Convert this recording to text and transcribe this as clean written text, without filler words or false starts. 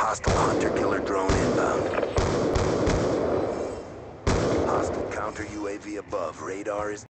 Hostile hunter-killer drone inbound. Hostile counter UAV above. Radar is